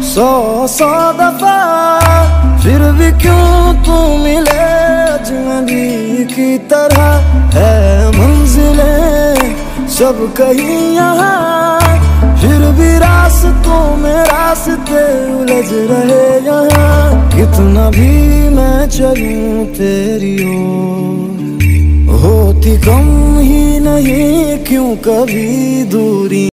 सौ सौ दफा फिर भी क्यों तू मिले अजनबी की तरह। है मंजिलें सब कहीं यहाँ, फिर भी रास्तों में रास्ते उलझ रहे यहाँ। कितना भी मैं चलूं तेरी ओर, होती कम ही नहीं क्यों कभी दूरी।